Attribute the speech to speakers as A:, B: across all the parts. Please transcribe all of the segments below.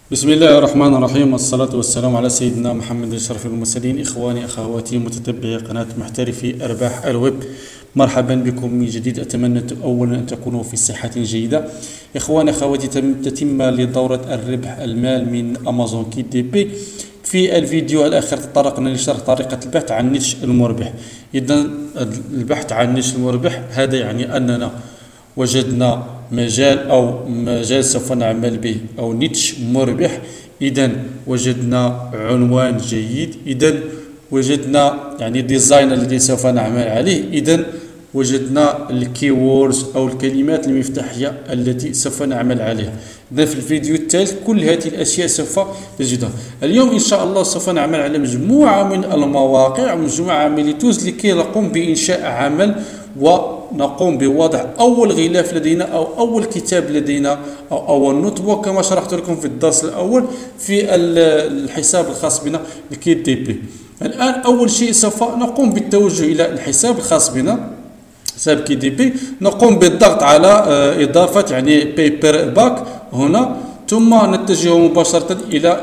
A: بسم الله الرحمن الرحيم، والصلاة والسلام على سيدنا محمد أشرف المرسلين. إخواني أخواتي متتبعي قناة محترفي أرباح الويب، مرحبا بكم من جديد. أتمنى أولا أن تكونوا في صحة جيدة. إخواني أخواتي، تتم لدورة الربح المال من أمازون كي دي بي. في الفيديو الآخر تطرقنا لشرح طريقة البحث عن نيتش المربح. إذا البحث عن نيتش المربح هذا يعني أننا وجدنا مجال سوف نعمل به أو نيتش مربح. إذا وجدنا عنوان جيد، إذا وجدنا يعني ديزاين الذي سوف نعمل عليه، إذا وجدنا الكيوردز أو الكلمات المفتاحية التي سوف نعمل عليها. إذا في الفيديو التالي كل هذه الأشياء سوف تجدها. اليوم إن شاء الله سوف نعمل على مجموعة من المواقع، مجموعة من التولز لكي نقوم بإنشاء عمل ونقوم بوضع أول غلاف لدينا أو أول كتاب لدينا أو أول نوت بوك كما شرحت لكم في الدرس الأول في الحساب الخاص بنا لكي دي بي. الآن أول شيء سوف نقوم بالتوجه إلى الحساب الخاص بنا، حساب كي دي بي. نقوم بالضغط على إضافة يعني بيبر باك هنا، ثم نتجه مباشرة إلى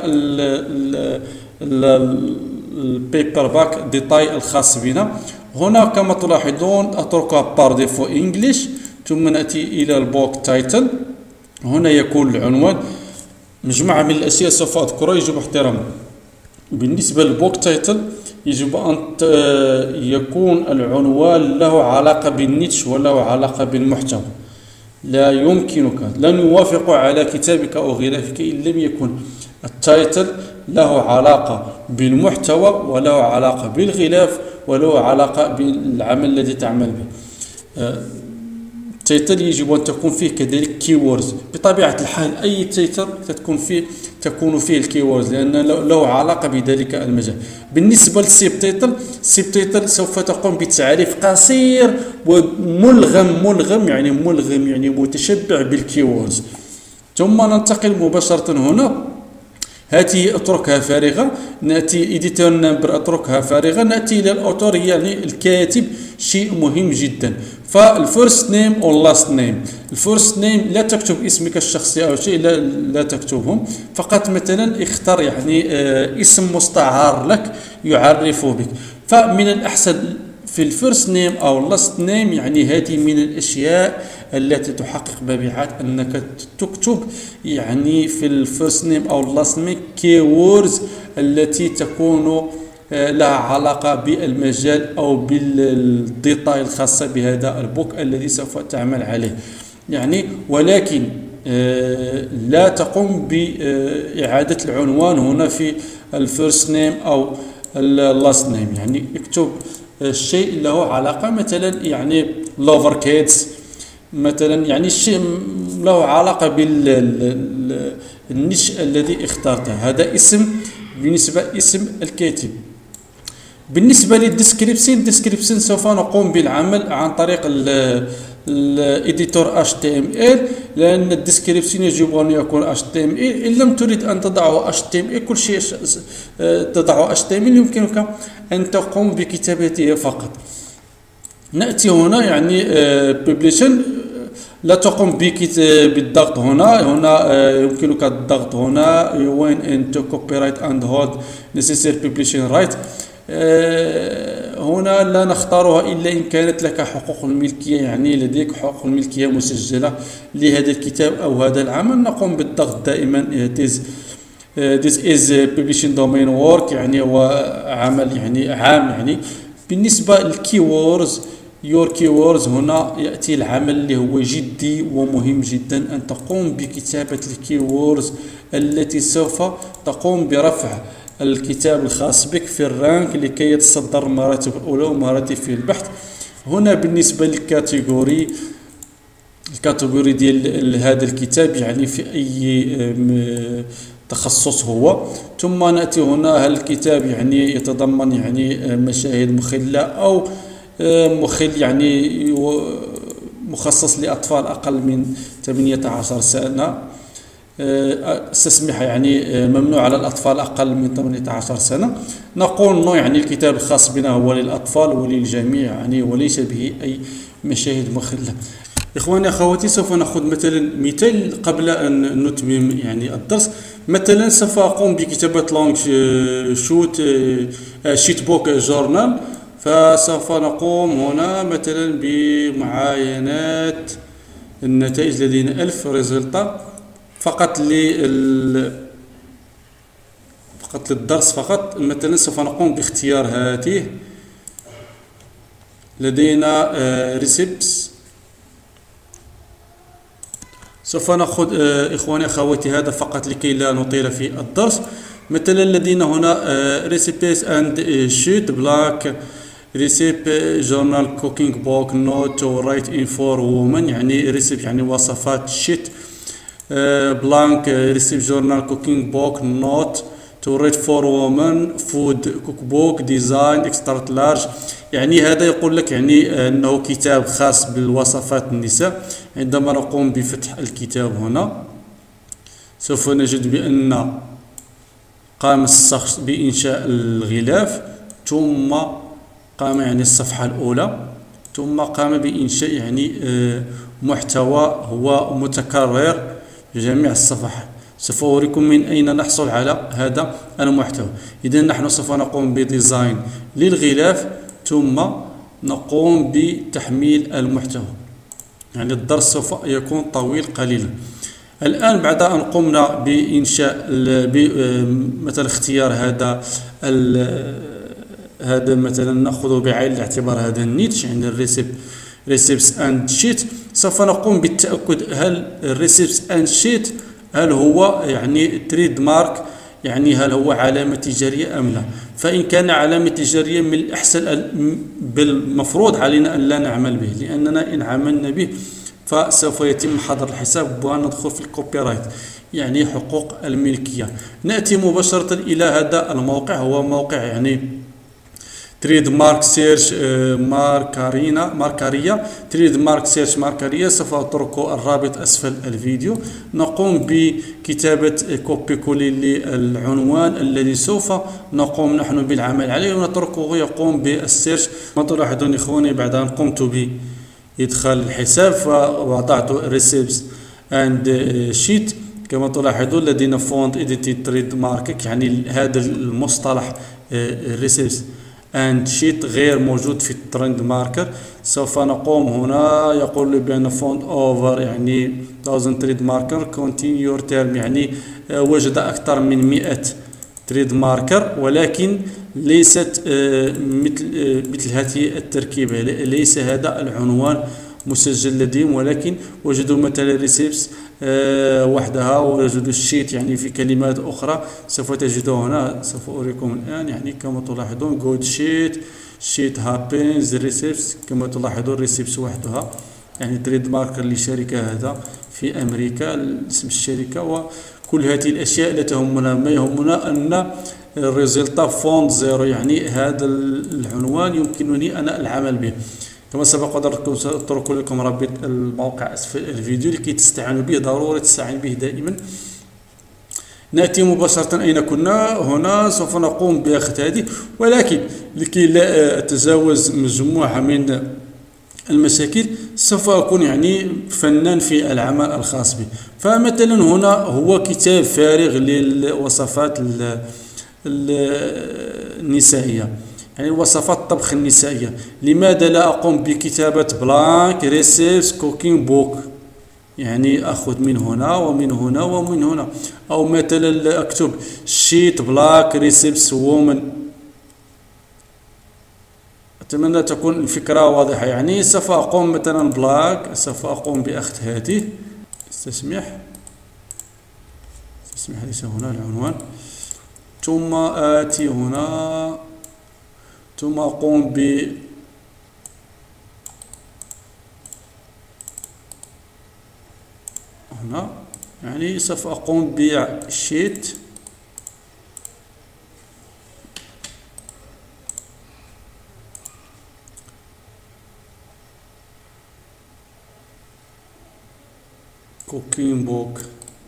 A: البيبر باك ديتاي الخاص بنا. هنا كما تلاحظون أتركها بار ديفو إنجليش، ثم نأتي إلى البوك تايتل. هنا يكون العنوان. مجموعة من الأشياء سوف أذكرها يجب احترامها. بالنسبة للبوك تايتل يجب أن يكون العنوان له علاقة بالنيتش وله علاقة بالمحتوى. لا يمكنك، لن يوافق على كتابك أو غلافك إن لم يكن التايتل له علاقة بالمحتوى وله علاقة بالغلاف وله علاقة بالعمل الذي تعمل به. التايتل يجب أن تكون فيه كذلك كيوردز. بطبيعة الحال أي تايتل تكون فيه الكيوردز لأن له علاقة بذلك المجال. بالنسبة للسيب تايتل سوف تقوم بتعريف قصير وملغم يعني متشبع بالكيوردز. ثم ننتقل مباشرة هنا، هذه اتركها فارغة. نأتي إديتور نمبر، اتركها فارغة. نأتي إلى الأوتور يعني الكاتب، شيء مهم جدا. فالفيرست نيم أو لاست نيم. الفيرست نيم لا تكتب اسمك الشخصي أو شيء، لا تكتبهم، فقط مثلا اختر يعني اسم مستعار لك يعرف بك. فمن الأحسن في الفيرست نيم أو لاست نيم يعني هذه من الأشياء التي تحقق مبيعات، أنك تكتب يعني في الفيرست نيم أو اللاست نيم كيوردز التي تكون لها علاقة بالمجال أو بالديتاي الخاصة بهذا البوك الذي سوف تعمل عليه يعني. ولكن لا تقوم بإعادة العنوان هنا في الفيرست نيم أو اللاست نيم، يعني اكتب الشيء له علاقة مثلا يعني لوفر كيدز مثلا، يعني الشيء له علاقة بالنيش الذي اخترته. هذا بالنسبة اسم الكاتب. بالنسبة للديسكريبشن سوف نقوم بالعمل عن طريق الإديتور HTML، لأن الديسكريبشن يجب أن يكون HTML. إن لم تريد أن تضعه HTML كل شيء تضعه HTML يمكنك أن تقوم بكتابته فقط. نأتي هنا يعني ببليشن، لا تقوم بالضغط هنا يمكنك الضغط هنا when into copyright and hold necessary publishing right. هنا لا نختارها إلا إن كانت لك حقوق الملكية، يعني لديك حقوق الملكية مسجلة لهذا الكتاب أو هذا العمل. نقوم بالضغط دائما this is publishing domain work، يعني هو عمل يعني عام يعني. بالنسبة للكيوردز your keywords هنا يأتي العمل اللي هو جدي ومهم جدا، أن تقوم بكتابة الكيوردز التي سوف تقوم برفع الكتاب الخاص بك في الرانك لكي يتصدر المراتب الأولى ومراتب في البحث. هنا بالنسبة للكاتيجوري ديال هذا الكتاب يعني في أي تخصص هو. ثم نأتي هنا هل الكتاب يعني يتضمن يعني مشاهد مخلة أو مخل يعني مخصص لأطفال أقل من 18 سنة، استسمح يعني ممنوع على الأطفال أقل من 18 سنة. نقول يعني الكتاب الخاص بنا هو للأطفال وللجميع يعني وليس به أي مشاهد مخلة. إخواني أخواتي، سوف نأخذ مثلا مثال قبل أن نتمم يعني الدرس. مثلا سوف أقوم بكتابة لونج شوت شيت بوك جورنال. فسوف نقوم هنا مثلا بمعاينات النتائج. لدينا 1000 ريزلتا فقط للدرس فقط. مثلا سوف نقوم باختيار هذه. لدينا ريسيبس. سوف نأخذ إخواني أخواتي هذا فقط لكي لا نطيل في الدرس. مثلا لدينا هنا ريسيبيز اند شيت بلاك ريسيب جورنال كوكينج بوك نوت تو رايت ان فور وومن. يعني ريسيب يعني وصفات شيت بلانك ريسيب جورنال كوكينج بوك نوت تو ريت فور وومن فود كوك بوك ديزاين اكسترا لارج. يعني هذا يقول لك يعني أنه كتاب خاص بالوصفات النساء. عندما نقوم بفتح الكتاب هنا سوف نجد بأن قام الشخص بإنشاء الغلاف، ثم قام يعني الصفحة الأولى، ثم قام بإنشاء يعني محتوى هو متكرر في جميع الصفحات. سوف أوريكم من أين نحصل على هذا المحتوى. إذا نحن سوف نقوم بديزاين للغلاف ثم نقوم بتحميل المحتوى. يعني الدرس سوف يكون طويل قليلا. الآن بعد أن قمنا بإنشاء مثلا اختيار هذا مثلا نأخذه بعين الاعتبار هذا النيتش يعني الريسيبس اند شيت. سوف نقوم بالتأكد هل الريسيبس اند شيت هل هو يعني تريد مارك، يعني هل هو علامة تجارية أم لا. فإن كان علامة تجارية من الأحسن بالمفروض علينا أن لا نعمل به، لأننا إن عملنا به فسوف يتم حظر الحساب وندخل في الكوبي رايت يعني حقوق الملكية. نأتي مباشرة إلى هذا الموقع، هو موقع يعني تريد مارك سيرش ماركارية تريد مارك سيرش ماركارية. سوف أترك الرابط أسفل الفيديو. نقوم بكتابة كوبي كولي للعنوان الذي سوف نقوم نحن بالعمل عليه ونتركه يقوم بالسيرش. ما تلاحظون إخواني بعد أن قمت بإدخال الحساب فوضعت ريسيبس اند شيت. كما تلاحظون لدينا فونت إديتي تريد مارك، يعني هذا المصطلح ريسيبس اند شيت غير موجود في الترند ماركر. سوف نقوم هنا يقول لي بأن فونت اوفر يعني 1000 تريد ماركر كونتينيو يور تيرم، يعني وجد أكثر من 100 تريد ماركر، ولكن ليست مثل هذه التركيبة. ليس هذا العنوان مسجل لديهم، ولكن وجدوا مثلا ريسيبس وحدها ووجدوا الشيت يعني في كلمات أخرى. سوف تجدوا هنا، سوف أوريكم الآن يعني كما تلاحظون جود شيت هابينز ريسيبس. كما تلاحظون ريسيبس وحدها يعني تريد ماركر لشركة هذا في أمريكا اسم الشركة. وكل هذه الأشياء لا تهمنا، ما يهمنا أن الريزلتا فونت زيرو، يعني هذا العنوان يمكنني أنا العمل به. كما سبق أترك لكم رابط الموقع أسفل الفيديو لكي تستعينوا به، ضروري تستعين به دائما. نأتي مباشرة أين كنا. هنا سوف نقوم بأخذ هذه، ولكن لكي لا أتجاوز مجموعة من المشاكل سوف أكون يعني فنان في العمل الخاص بي. فمثلا هنا هو كتاب فارغ للوصفات النسائية، يعني وصفات الطبخ النسائية. لماذا لا أقوم بكتابة بلانك ريسيبس كوكينج بوك، يعني أخذ من هنا ومن هنا ومن هنا، أو مثلا أكتب شيت بلاك ريسيبس وومن. أتمنى تكون الفكرة واضحة. يعني سوف أقوم مثلا بلاك، سوف أقوم بأخذ هذه استسمح ليس هنا العنوان، ثم آتي هنا ثم أقوم هنا يعني سوف أقوم بشيت كوكين بوك.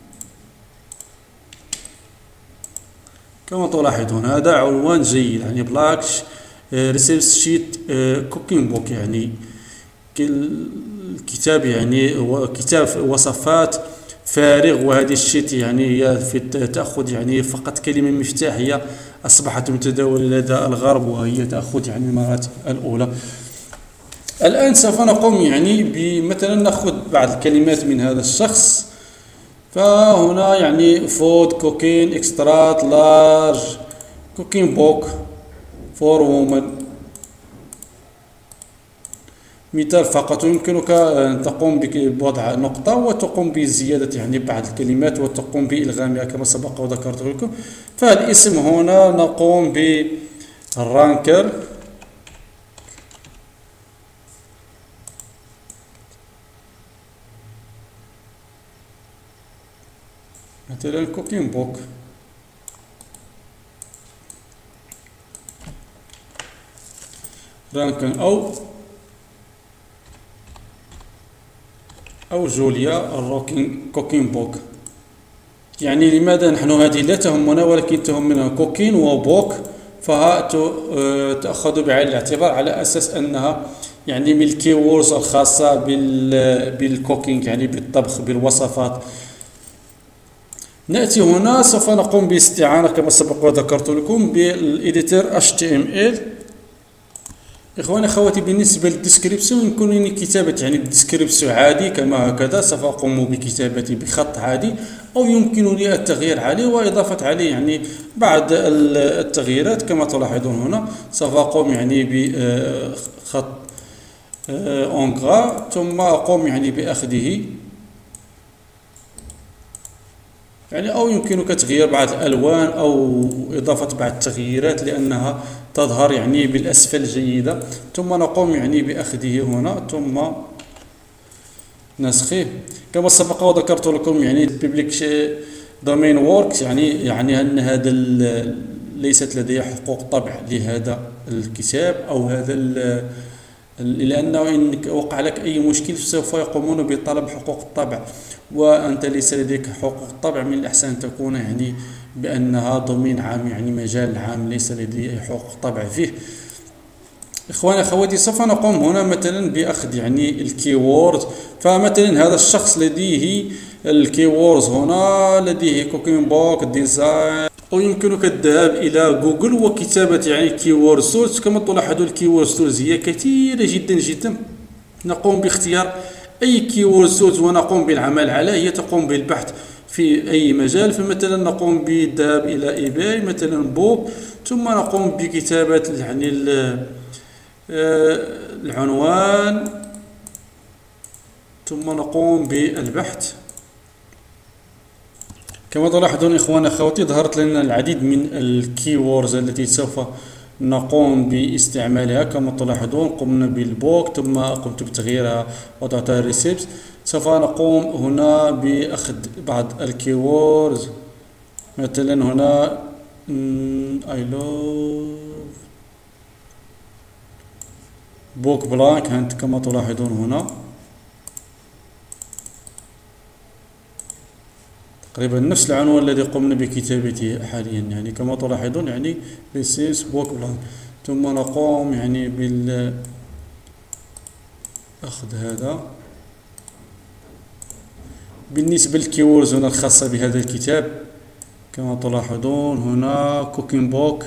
A: كما تلاحظون هذا عنوان جيد، يعني بلاك ريسيبس شيت كوكين بوك، يعني الكتاب يعني هو كتاب وصفات فارغ، وهذه الشيت يعني هي في تأخذ يعني فقط كلمة مفتاح، هي أصبحت متداولة لدى الغرب وهي تأخذ يعني المراتب الأولى. الآن سوف نقوم يعني بمثلا نأخذ بعض الكلمات من هذا الشخص. فهنا يعني فود كوكين اكسترات لارج كوكين بوك فور وومن، مثال فقط. يمكنك أن تقوم بوضع نقطة وتقوم بزيادة يعني بعض الكلمات وتقوم بإلغامها كما سبق وذكرت لكم. فالاسم هنا نقوم بالرانكر، مثلا كوكين بوك. رانكن أو جوليا الروكين كوكين بوك. يعني لماذا نحن هذه لا تهمنا ولكن تهمنا كوكين وبوك، فها تأخذ بعين الاعتبار على أساس أنها يعني من الكيوردز الخاصة بالكوكينج، يعني بالطبخ بالوصفات. نأتي هنا سوف نقوم باستعانة كما سبق وذكرت لكم بالإديتور HTML. إخواني أخواتي، بالنسبة للديسكريبسيون يمكنني كتابة يعني الديسكريبسيون عادي كما هكذا، سوف أقوم بكتابته بخط عادي، أو يمكنني التغيير عليه وإضافة عليه يعني بعض التغييرات كما تلاحظون هنا. سوف أقوم يعني بخط أونغرا، ثم أقوم يعني بأخذه يعني، أو يمكنك تغيير بعض الألوان أو إضافة بعض التغييرات لأنها تظهر يعني بالأسفل جيدة. ثم نقوم يعني بأخذه هنا ثم نسخه كما سبق وذكرت لكم. يعني public domain works يعني أن هذا ليست لدي حقوق طبع لهذا الكتاب أو هذا لأنه إن وقع لك أي مشكل سوف يقومون بطلب حقوق الطبع، وأنت ليس لديك حقوق الطبع. من الأحسن أن تكون يعني بأنها ضمين عام، يعني مجال عام ليس لدي أي حقوق طبع فيه. إخواني أخواتي، سوف نقوم هنا مثلا بأخذ يعني الكيوردز. فمثلا هذا الشخص لديه الكيوردز هنا، لديه كوكين بوك ديزاين، أو يمكنك الذهاب إلى جوجل وكتابة يعني كيورد سورس. كما تلاحظون الكيورد سورس هي كثيرة جدا جدا. نقوم باختيار أي كيورد سورس ونقوم بالعمل عليه، هي تقوم بالبحث في أي مجال. فمثلا نقوم بالذهاب إلى إيباي مثلا بوك، ثم نقوم بكتابة يعني العنوان، ثم نقوم بالبحث. كما تلاحظون إخواني أخواتي، ظهرت لنا العديد من الكيوردز التي سوف نقوم باستعمالها. كما تلاحظون قمنا بالبوك، ثم قمت بتغييرها وضعتها ريسيبت. سوف نقوم هنا بأخذ بعض الكيوردز، مثلا هنا I love بوك بلانك كما تلاحظون هنا تقريبا نفس العنوان الذي قمنا بكتابته حاليا. يعني كما تلاحظون يعني ريسيبس بوك بلانك. ثم نقوم يعني أخذ هذا. بالنسبة للكيوردز هنا الخاصة بهذا الكتاب كما تلاحظون هنا كوكين بوك،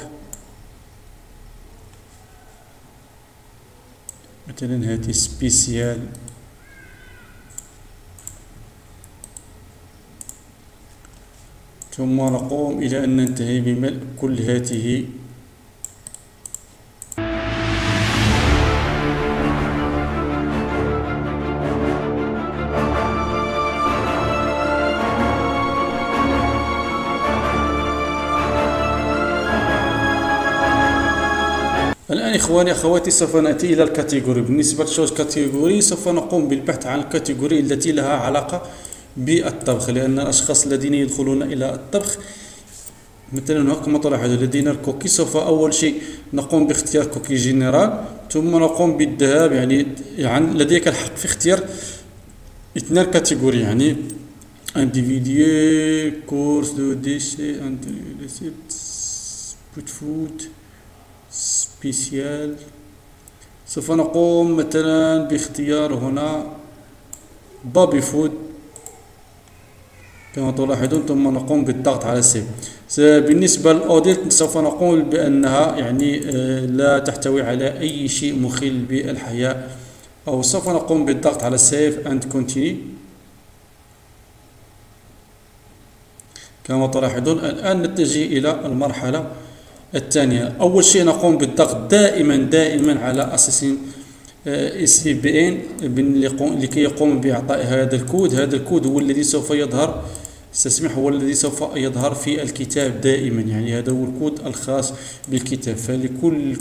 A: مثلا هذه سبيسيال، ثم نقوم إلى أن ننتهي بملء كل هذه. الآن إخواني أخواتي سوف نأتي إلى الكاتيجوري. بالنسبة للشوز كاتيجوري سوف نقوم بالبحث عن الكاتيجوري التي لها علاقة بالطبخ، لأن الأشخاص الذين يدخلون إلى الطبخ مثلا كما تلاحظون لدينا الكوكي. سوف أول شيء نقوم باختيار كوكي جنرال، ثم نقوم بالذهاب يعني لديك الحق في اختيار 2 كاتيجوري، يعني انديفيديو كورس دو ديشي ريسيبت بوت فود سبيسيال. سوف نقوم مثلا باختيار هنا بابي فود كما تلاحظون، ثم نقوم بالضغط على سيف. بالنسبة للأوديت سوف نقول بأنها يعني لا تحتوي على أي شيء مخل بالحياة، أو سوف نقوم بالضغط على سيف أند كونتينيو. كما تلاحظون الآن نتجه إلى المرحلة الثانية. أول شيء نقوم بالضغط دائما على أساسين SCBN لكي يقوم بإعطاء هذا الكود. هذا الكود هو الذي سوف يظهر، استسمح، هو الذي سوف يظهر في الكتاب دائما، يعني هذا هو الكود الخاص بالكتاب. فلكل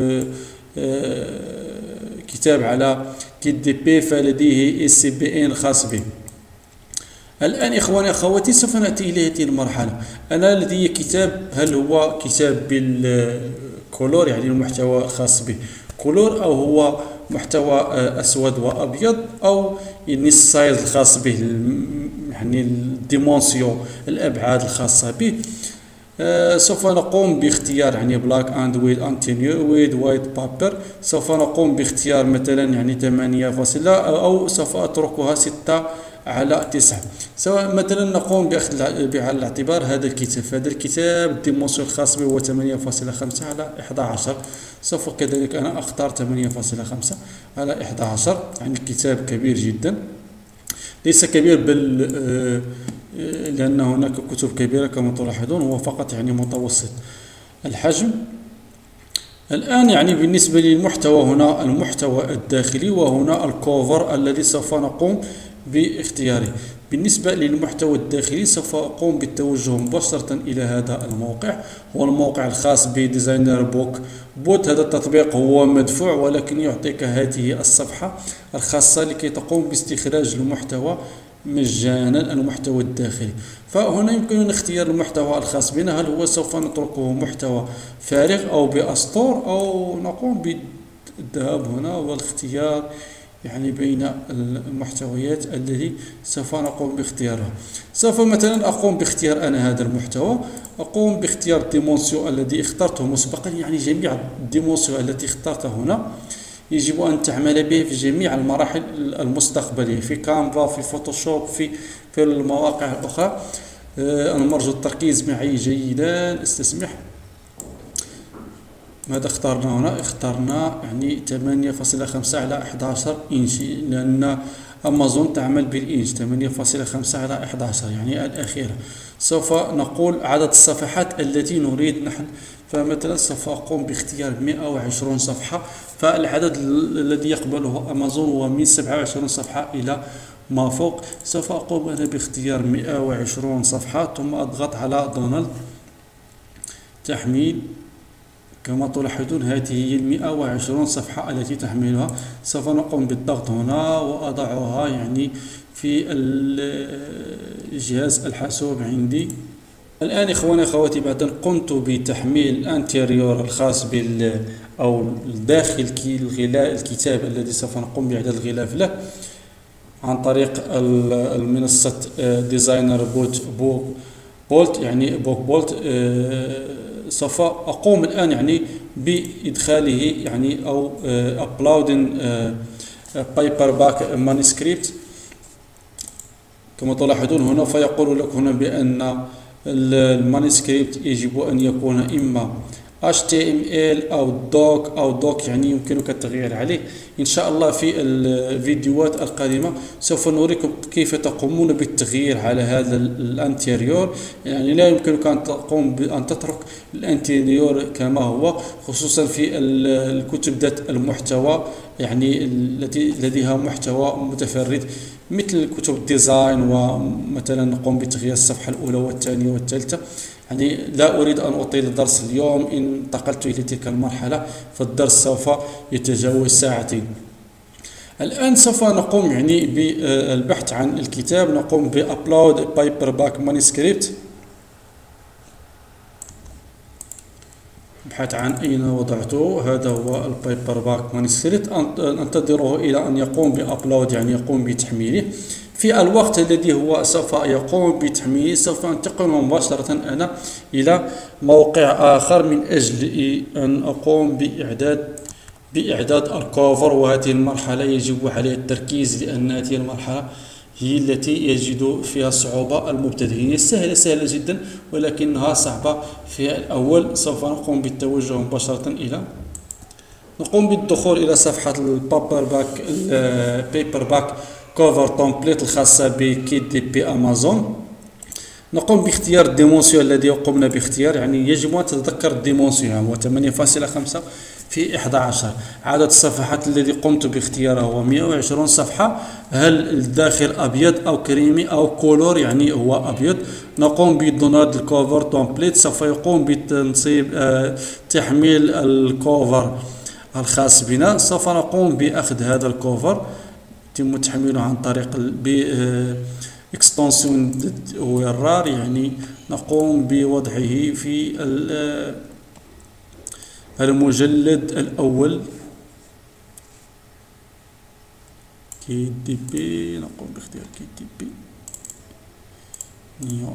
A: كتاب على KDP فلديه SCBN خاص به. الآن إخواني أخواتي سوف نأتي إلى هذه المرحلة. أنا لدي كتاب، هل هو كتاب بالكولور يعني المحتوى خاص به كولور، أو هو محتوى أسود وأبيض، أو يعني السايز الخاص به، يعني الديمونسيون الأبعاد الخاصة به. سوف نقوم باختيار يعني بلاك اند ويد وايت بابر. سوف نقوم باختيار مثلا يعني 8 أو سوف أتركها 6/9. سواء مثلا نقوم بأخذ بعين الاعتبار هذا الكتاب. هذا الكتاب الديمونسيون الخاص به هو 8.5/11. سوف كذلك أنا أختار 8.5/11. يعني الكتاب كبير جدا، ليس كبير بل لأن هناك كتب كبيرة كما تلاحظون، هو فقط يعني متوسط الحجم. الآن يعني بالنسبة للمحتوى، هنا المحتوى الداخلي وهنا الكوفر الذي سوف نقوم باختياره. بالنسبة للمحتوى الداخلي سوف أقوم بالتوجه مباشرة إلى هذا الموقع، هو الموقع الخاص بديزاينر بوت. هذا التطبيق هو مدفوع ولكن يعطيك هذه الصفحة الخاصة لكي تقوم باستخراج المحتوى مجانا، المحتوى الداخلي. فهنا يمكننا اختيار المحتوى الخاص بنا، هل هو سوف نتركه محتوى فارغ أو بأسطور، أو نقوم بالذهاب هنا والاختيار يعني بين المحتويات التي سوف نقوم باختيارها. سوف مثلا أقوم باختيار أنا هذا المحتوى، أقوم باختيار الديمونسيون الذي اخترته مسبقا. يعني جميع الديمونسيون التي اخترتها هنا يجب أن تعمل به في جميع المراحل المستقبلية، في كانفا، في فوتوشوب، في المواقع الأخرى. أنا مرجو التركيز معي جيدا، استسمح. ماذا اخترنا هنا؟ اخترنا يعني 8.5/11 إنش، لأن أمازون تعمل بالإنش. 8.5/11 يعني الأخيرة. سوف نقول عدد الصفحات التي نريد نحن، فمثلا سوف أقوم باختيار 120 صفحة، فالعدد الذي يقبله أمازون هو من 27 صفحة إلى ما فوق. سوف أقوم أنا باختيار 120 صفحة، ثم أضغط على دونالد تحميل. كما تلاحظون هذه هي 120 صفحة التي تحملها. سوف نقوم بالضغط هنا وأضعها يعني في الجهاز الحاسوب عندي. الآن إخواني أخواتي بعد أن قمت بتحميل الانتيريور الخاص أو داخل الغلاف الكتاب الذي سوف نقوم بإعداد الغلاف له عن طريق المنصة ديزاينر بولت يعني بولت. سوف أقوم الآن يعني بإدخاله يعني أو uploading paper back manuscript. كما تلاحظون هنا فيقول لك هنا بأن المانuscript يجب أن يكون إما HTML أو دوك يعني يمكنك التغيير عليه. إن شاء الله في الفيديوهات القادمة سوف نوريكم كيف تقومون بالتغيير على هذا الانتيريور. يعني لا يمكنك أن تقوم بأن تترك الانتيريور كما هو، خصوصا في الكتب ذات المحتوى يعني التي لديها محتوى متفرد مثل كتب الديزاين، ومثلا نقوم بتغيير الصفحة الأولى والثانية والثالثة. يعني لا أريد أن أطيل الدرس اليوم، إن انتقلت إلى تلك المرحلة فالدرس سوف يتجاوز ساعتين. الآن سوف نقوم يعني بالبحث عن الكتاب، نقوم بأبلود بايبر باك مانuscript. ابحث عن أين وضعته، هذا هو البايبر باك مانuscript. أنتظره إلى أن يقوم بأبلود يعني يقوم بتحميله. في الوقت الذي هو سوف يقوم بتحميله سوف أنتقل مباشرة أنا إلى موقع آخر من أجل أن أقوم بإعداد الكوفر. وهذه المرحلة يجب عليه التركيز لأن هذه المرحلة هي التي يجد فيها الصعوبة المبتدئ. هي سهلة جدا ولكنها صعبة في الأول. سوف نقوم بالتوجه مباشرة إلى نقوم بالدخول إلى صفحة البيبر باك كوفر تومبليت الخاصة بكيت دي بي أمازون. نقوم باختيار الديمونسيون الذي قمنا باختيار، يعني يجب أن تتذكر الديمونسيون هو 8.5 في 11. عدد الصفحات الذي قمت باختياره هو 120 صفحة. هل الداخل أبيض أو كريمي أو كولور، يعني هو أبيض. نقوم بدوناد الكوفر تومبليت، سوف يقوم بتنصيب تحميل الكوفر الخاص بنا. سوف نقوم بأخذ هذا الكوفر، يتم تحميله عن طريق اكستنسيون ويرار، يعني نقوم بوضعه في المجلد الأول كي دي بي. نقوم باختيار كي دي بي نيو.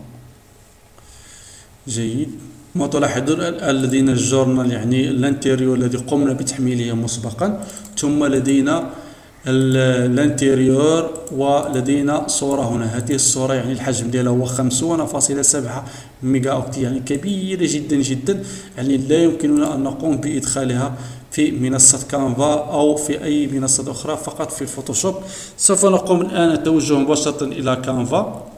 A: جيد. ما تلاحظون لدينا الجورنال، يعني الانتيريور الذي قمنا بتحميله مسبقا، ثم لدينا الانتيريور ولدينا صورة هنا. هذه الصورة يعني الحجم ديالها هو 50.7 ميجا اوكتي، يعني كبيرة جدا جدا، يعني لا يمكننا أن نقوم بإدخالها في منصة كانفا أو في أي منصة أخرى، فقط في الفوتوشوب. سوف نقوم الآن التوجه مباشرة إلى كانفا.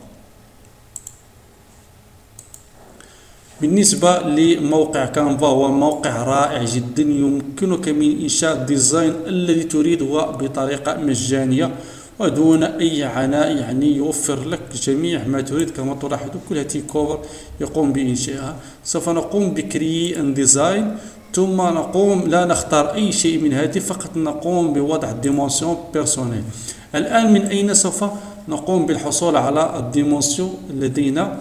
A: بالنسبة لموقع كانفا هو موقع رائع جدا، يمكنك من إنشاء الديزاين الذي تريده بطريقة مجانية ودون أي عناء، يعني يوفر لك جميع ما تريد. كما تلاحظ كل هذه كوفر يقوم بإنشائها. سوف نقوم بكري ان ديزاين، ثم نقوم لا نختار أي شيء من هذه، فقط نقوم بوضع الديمونسيون بيرسونيل. الآن من أين سوف نقوم بالحصول على الديمونسيون لدينا؟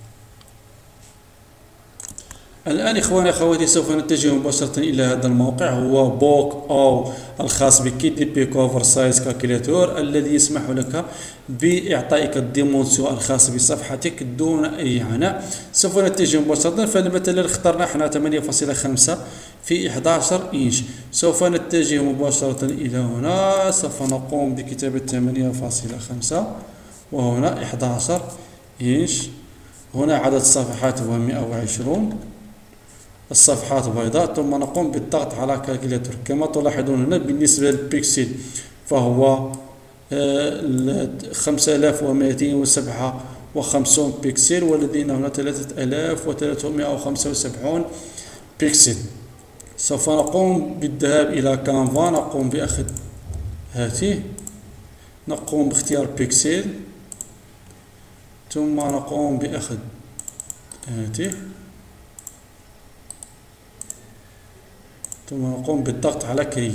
A: الآن إخواني أخواتي سوف نتجه مباشرة إلى هذا الموقع، هو بوك أو الخاص بكيت دي بي كوفر سايز كالكوليتور، الذي يسمح لك بإعطائك الديمونسيون الخاص بصفحتك دون أي عناء. سوف نتجه مباشرة، فمثلا اخترنا احنا 8.5 في 11 إنش. سوف نتجه مباشرة إلى هنا، سوف نقوم بكتابة 8.5 وهنا 11 إنش. هنا عدد الصفحات هو 120 الصفحات بيضاء، ثم نقوم بالضغط على كالكوليتور. كما تلاحظون هنا بالنسبة للبيكسل فهو 5257 بيكسل، ولدينا هنا 3375 بيكسل. سوف نقوم بالذهاب إلى كانفا، نقوم بأخذ هذه، نقوم باختيار بيكسل، ثم نقوم بأخذ هذه، ثم نقوم بالضغط على كري.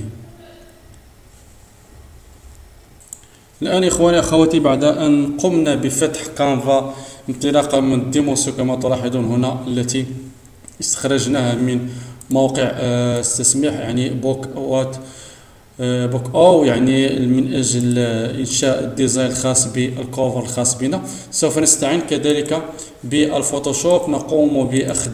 A: الآن إخواني أخواتي بعد أن قمنا بفتح كانفا انطلاقا من الديمونسيون كما تلاحظون هنا التي استخرجناها من موقع استسماح، يعني بوك أو يعني من أجل إنشاء الديزاين الخاص بالكوفر الخاص بنا. سوف نستعين كذلك بالفوتوشوب، نقوم بأخذ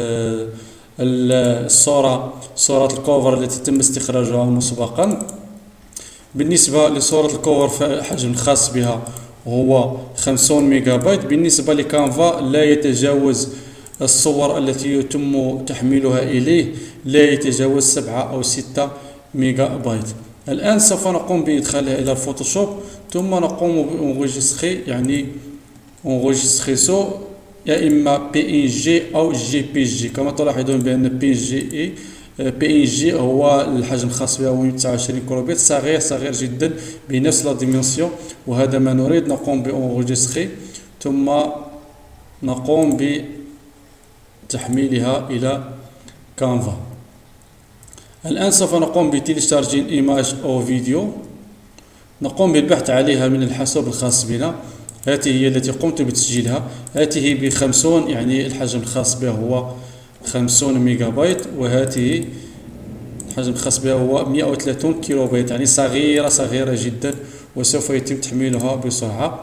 A: صورة الكوفر التي تم استخراجها مسبقا. بالنسبة لصورة الكوفر فالحجم الخاص بها هو 50 ميجا بايت. بالنسبة لكانفا لا يتجاوز الصور التي يتم تحميلها إليه لا يتجاوز 7 أو 6 ميجا بايت. الآن سوف نقوم بإدخالها إلى الفوتوشوب، ثم نقوم بانغوجستري، يعني انغوجستريسو يا إما بي إن جي أو جي بي جي. كما تلاحظون بأن بي إن جي هو الحجم الخاص بها هو 29 كيلوبيت، صغير جدا بنفس لا ديمنسيون، وهذا ما نريد. نقوم بانغوجستري ثم نقوم بتحميلها إلى كانفا. الآن سوف نقوم بتيليشارجين إيماج أو فيديو، نقوم بالبحث عليها من الحاسوب الخاص بنا. هذه هي التي قمت بتسجيلها، هذه ب50، يعني الحجم الخاص بها هو 50 ميجا بايت، وهذه الحجم الخاص بها هو 130 كيلو بايت، يعني صغيرة جدا، وسوف يتم تحميلها بسرعة.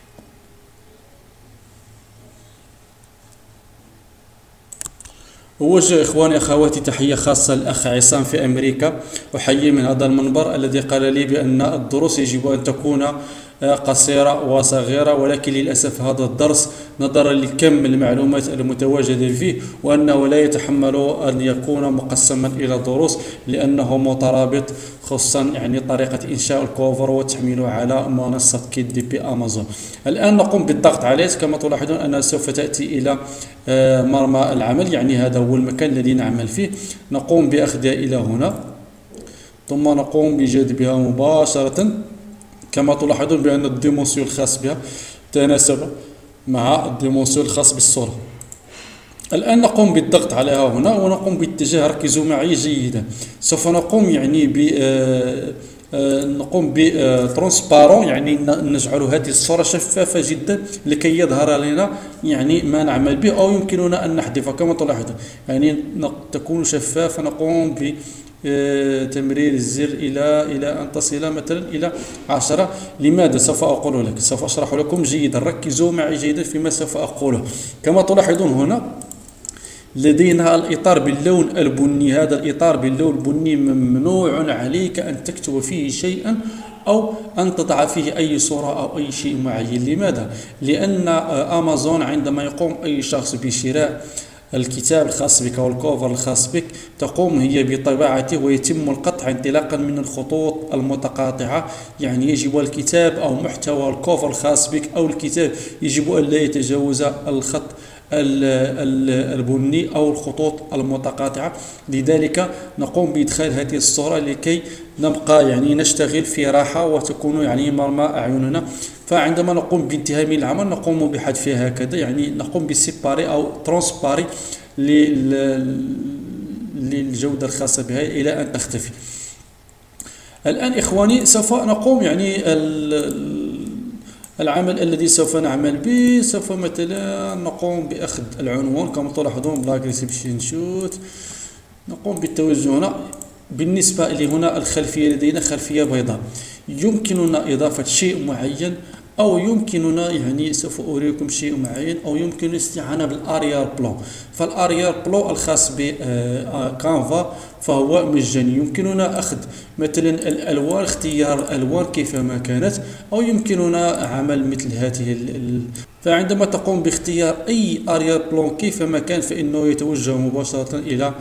A: أوجه إخواني أخواتي تحية خاصة للأخ عصام في أمريكا، أحيي من هذا المنبر الذي قال لي بأن الدروس يجب أن تكون قصيرة وصغيرة، ولكن للأسف هذا الدرس نظرا لكم المعلومات المتواجدة فيه وأنه لا يتحمل أن يكون مقسما إلى دروس لأنه مترابط، خصوصا يعني طريقة إنشاء الكوفر وتحميله على منصة كيت دي بي أمازون. الآن نقوم بالضغط عليه. كما تلاحظون أنها سوف تأتي إلى مرمى العمل، يعني هذا هو المكان الذي نعمل فيه. نقوم بأخذها إلى هنا ثم نقوم بجذبها مباشرة. كما تلاحظون بأن الديمونسيون الخاص بها تناسب مع الديمونسيون الخاص بالصورة. الآن نقوم بالضغط عليها هنا ونقوم باتجاه، ركزوا معي جيدا، سوف نقوم يعني نقوم بترانسبارون، يعني نجعل هذه الصورة شفافة جدا لكي يظهر لنا يعني ما نعمل به، أو يمكننا أن نحذفها كما تلاحظون، يعني تكون شفافة. نقوم بتمرير الزر إلى أن تصل مثلا إلى 10. لماذا؟ سوف أقول لك، سوف أشرح لكم جيدا، ركزوا معي جيدا فيما سوف أقوله. كما تلاحظون هنا لدينا الإطار باللون البني. هذا الإطار باللون البني ممنوع عليك أن تكتب فيه شيئا أو أن تضع فيه أي صورة أو أي شيء معين. لماذا؟ لأن أمازون عندما يقوم أي شخص بشراء الكتاب الخاص بك أو الكوفر الخاص بك تقوم هي بطباعته ويتم القطع انطلاقا من الخطوط المتقاطعة، يعني يجب الكتاب أو محتوى الكوفر الخاص بك أو الكتاب يجب أن لا يتجاوز الخط البني أو الخطوط المتقاطعة. لذلك نقوم بإدخال هذه الصورة لكي نبقى يعني نشتغل في راحة وتكون يعني مرمى أعيننا. فعندما نقوم بانتهاء من العمل نقوم بحذفها هكذا، يعني نقوم بسيباري أو ترانسباري للجودة الخاصة بها إلى أن تختفي. الآن إخواني سوف نقوم يعني العمل الذي سوف نعمل به، سوف مثلا نقوم بأخذ العنوان كما تلاحظون بالاجريسيف شوت، نقوم بالتوجه هنا. بالنسبة لهنا الخلفية لدينا خلفية بيضاء، يمكننا إضافة شيء معين أو يمكننا يعني سوف أريكم شيء معين أو يمكن الاستعانة بالأريار بلون. فالأريار بلون الخاص بكانفا فهو مجاني، يمكننا أخذ مثلا الألوان، اختيار الألوان كيفما كانت، أو يمكننا عمل مثل هذه فعندما تقوم باختيار أي أريار بلون كيفما كان فإنه يتوجه مباشرة إلى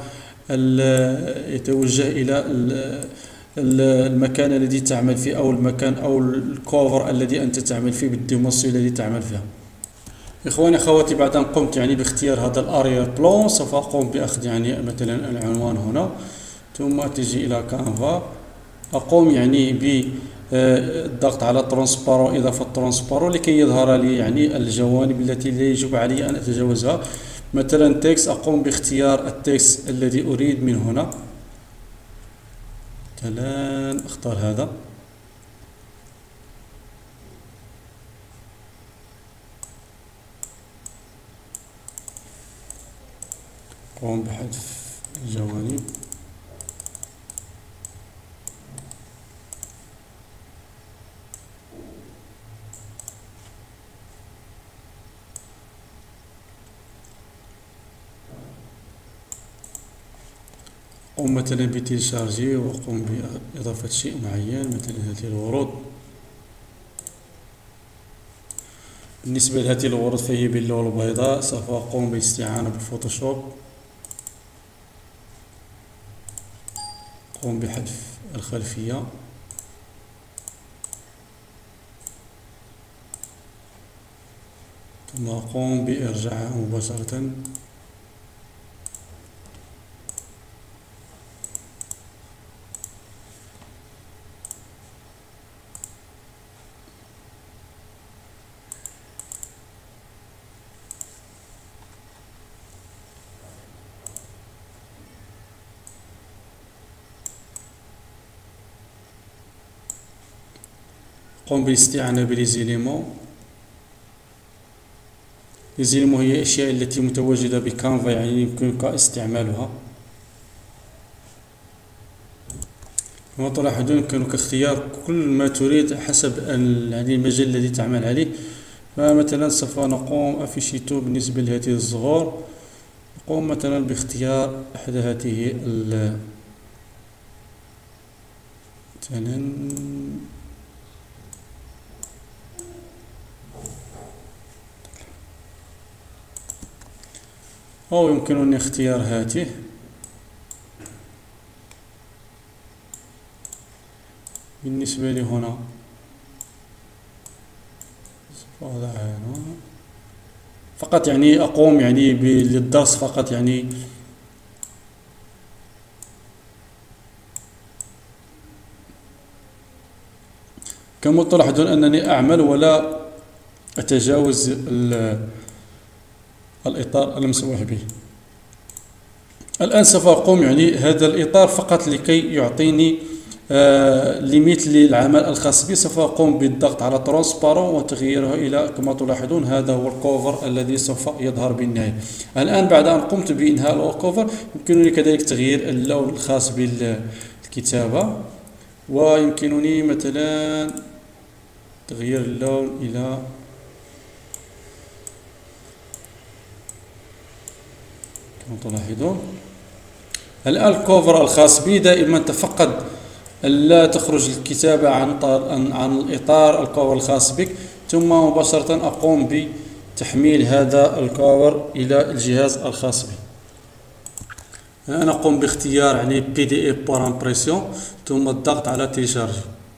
A: المكان الذي تعمل فيه أو المكان أو الكوفر الذي أنت تعمل فيه بالديمونسيون الذي تعمل فيها. إخواني أخواتي، بعد أن قمت يعني باختيار هذا الأريال بلون سوف أقوم بأخذ يعني مثلا العنوان هنا، ثم تجي إلى كانفا، أقوم يعني بالضغط على ترانسبارون، إضافة ترانسبارون لكي يظهر لي يعني الجوانب التي لا يجب علي أن أتجاوزها. مثلا تكست، أقوم باختيار التكست الذي أريد من هنا، مثلا اختار هذا، قوم بحذف الجوانب، قوم مثلا بتيشارجي وقوم بإضافة شيء معين مثل هذه الورود. بالنسبة لهذه الورود فهي باللون البيضاء، سوف أقوم بالاستعانة بالفوتوشوب، أقوم بحذف الخلفية، ثم أقوم بإرجاعها مباشرة. قوم بالاستعانة بليزيليمون. ليزيليمون هي الأشياء التي متواجدة بكانفا، يعني يمكنك استعمالها. كما تلاحظون يمكنك اختيار كل ما تريد حسب يعني المجال الذي تعمل عليه. فمثلا سوف نقوم أفيشيتو بالنسبة لهذه الزغور، نقوم مثلا باختيار أحد هذه مثلا أو يمكنني اختيار هاته. بالنسبة لي هنا وضع هنا فقط يعني أقوم يعني للدرس فقط يعني. كما تلاحظون أنني أعمل ولا أتجاوز الإطار المسموح به. الآن سوف أقوم يعني هذا الإطار فقط لكي يعطيني ليميت للعمل الخاص بي. سوف أقوم بالضغط على ترانسبارون وتغييره إلى كما تلاحظون هذا هو الكوفر الذي سوف يظهر بالنهاية. الآن بعد أن قمت بإنهاء الكوفر يمكنني كذلك تغيير اللون الخاص بالكتابة، ويمكنني مثلا تغيير اللون إلى كما تلاحظون. الآن الكوفر الخاص بي دائما تفقد لا تخرج الكتابة عن الإطار الكوفر الخاص بك، ثم مباشرة أقوم بتحميل هذا الكوفر إلى الجهاز الخاص بي. الآن أقوم باختيار يعني PDF pour impression ثم الضغط على تيشارج.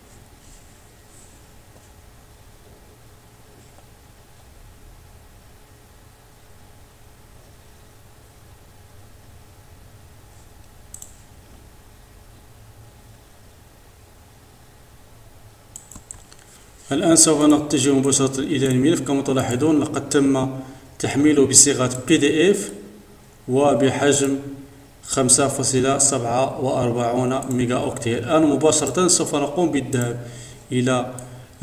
A: الآن سوف نتجه مباشرة إلى الملف. كما تلاحظون لقد تم تحميله بصيغة PDF وبحجم 5.47 ميجا أوكتي. الآن مباشرة سوف نقوم بالذهاب إلى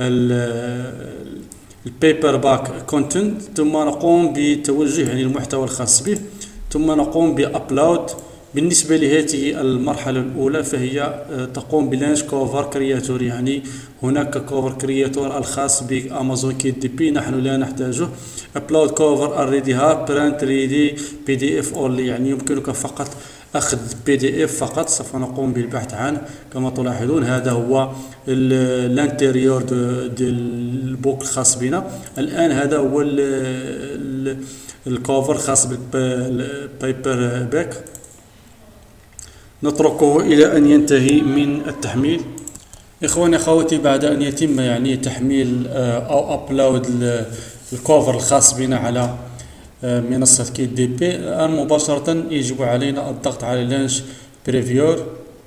A: البيبر باك كونتنت، ثم نقوم بتوجه يعني المحتوى الخاص به، ثم نقوم بأبلود. بالنسبة لهذه المرحلة الأولى فهي تقوم بلانش كوفر كرياتور، يعني هناك كوفر كرياتور الخاص بأمازون كيت دي بي نحن لا نحتاجه. أبلود كوفر already have print ready PDF only، يعني يمكنك فقط أخذ PDF فقط. سوف نقوم بالبحث عنه. كما تلاحظون هذا هو الانتيريور ديال البوك الخاص بنا. الآن هذا هو الكوفر الخاص بالبيبر باك. نتركه إلى أن ينتهي من التحميل. إخواني أخواتي، بعد أن يتم يعني تحميل أو أبلود الكوفر الخاص بنا على منصة كيت دي بي، الآن مباشرة يجب علينا الضغط على لانش بريفيور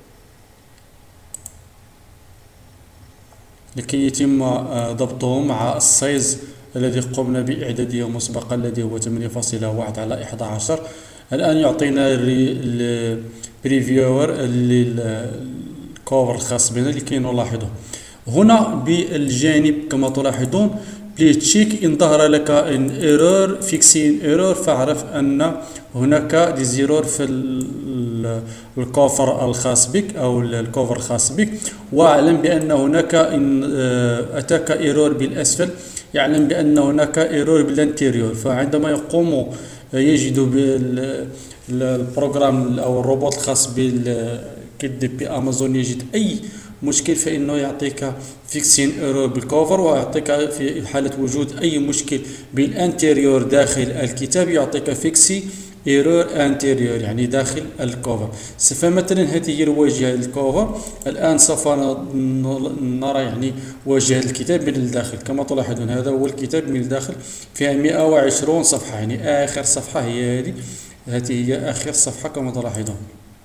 A: لكي يتم ضبطه مع السايز الذي قمنا بإعداده مسبقا الذي هو 8.1 على 11. الآن يعطينا البريفيور للكوفر الخاص بنا لكي نلاحظه. هنا بالجانب كما تلاحظون بليز تشيك إن ظهر لك ان ايرور فيكسين ايرور، فاعرف أن هناك دي زيرور في الكوفر الخاص بك أو الكوفر الخاص بك، واعلم بأن هناك إن أتاك ايرور بالأسفل يعلم بأن هناك ايرور بالانتيريور. فعندما يقوم يجد بالبروغرام أو الروبوت الخاص بالكيت دي بي أمازون يجد أي مشكل فإنه يعطيك فيكسين ايرور بالكوفر، ويعطيك في حالة وجود أي مشكل بالانتيريور داخل الكتاب يعطيك فيكسي ايرور انتيريور يعني داخل الكوفر. فمثلا هذه هي الواجهة للكوفر. الآن سوف نرى يعني واجهة الكتاب من الداخل. كما تلاحظون هذا هو الكتاب من الداخل، فيها 120 صفحة، يعني آخر صفحة هي هذه هي آخر صفحة كما تلاحظون.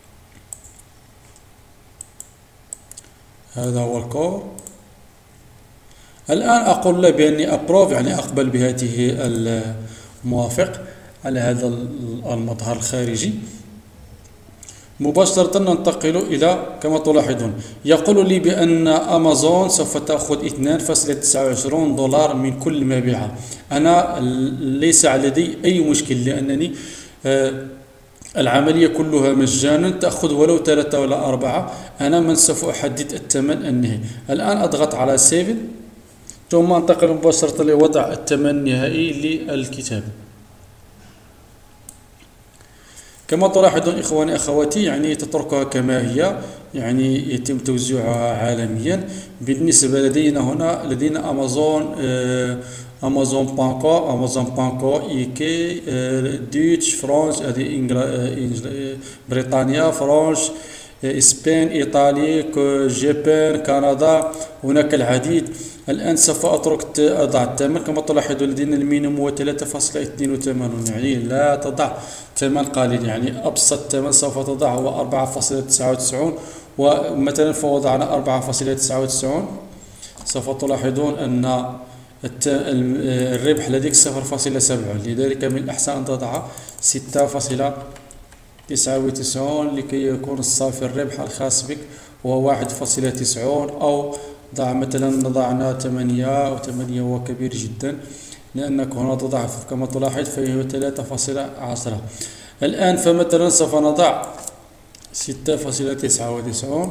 A: هذا هو الكور. الآن أقول له بأني أبروف يعني أقبل بهذه الموافق على هذا المظهر الخارجي. مباشرة ننتقل إلى كما تلاحظون يقول لي بأن أمازون سوف تأخذ 2.29 دولار من كل مبيعة. أنا ليس لدي أي مشكل لأنني العملية كلها مجانا، تأخذ ولو 3 ولا 4. أنا من سوف أحدد الثمن النهائي. الآن أضغط على 7 ثم أنتقل مباشرة لوضع الثمن النهائي للكتاب. كما تلاحظون إخواني أخواتي يعني تتركها كما هي، يعني يتم توزيعها عالميا. بالنسبة لدينا أمازون، أمازون بانكو، أمازون بانكو، إيكي، دوتش، فرانش، هذه بريطانيا، فرانش، إسبان، إيطالي، جابان، كندا، هناك العديد. الآن سوف أضع الثمن. كما تلاحظون لدينا المينيموم هو 3.82، يعني لا تضع ثمن قليل، يعني أبسط ثمن سوف تضع هو 4.99، ومثلا فوضعنا 4.99 سوف تلاحظون أن الربح لديك 0.7، لذلك من الأحسن أن تضع 6.99 لكي يكون الصافي الربح الخاص بك هو 1.90، أو ضع مثلا ضعنا 8، و8 هو كبير جدا لأنك هنا تضعف كما تلاحظ فهي 3.10. الآن فمثلا سوف نضع 6.99،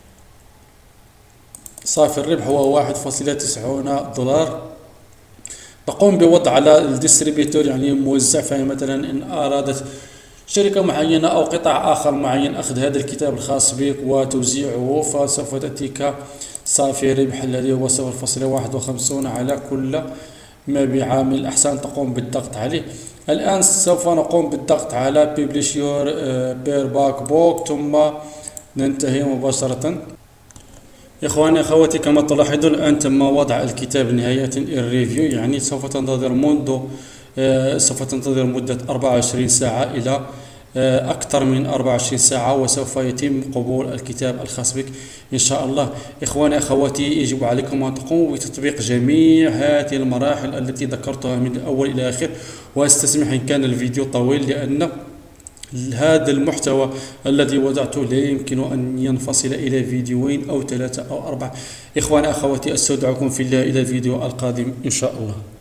A: صافي الربح هو 1.90 دولار. تقوم بوضع على الديستريبيتور يعني موزع، فمثلا إن أرادت شركة معينة أو قطاع آخر معين أخذ هذا الكتاب الخاص بك وتوزيعه، فسوف تأتيك صافي ربح الذي هو 0.51 على كل مبيعات. من الأحسن تقوم بالضغط عليه. الآن سوف نقوم بالضغط على Publish Your Bear Back Book ثم ننتهي مباشرة. إخواني أخواتي كما تلاحظون الآن تم وضع الكتاب نهاية الريفيو، يعني سوف تنتظر مدة 24 ساعة إلى أكثر من 24 ساعة، وسوف يتم قبول الكتاب الخاص بك إن شاء الله. إخواني أخواتي يجب عليكم أن تقوموا بتطبيق جميع هذه المراحل التي ذكرتها من الأول إلى آخر، واستسمح إن كان الفيديو طويل لأن هذا المحتوى الذي وضعته لا يمكن أن ينفصل إلى فيديوين أو 3 أو 4. إخواني أخواتي أستودعكم في الله إلى الفيديو القادم إن شاء الله.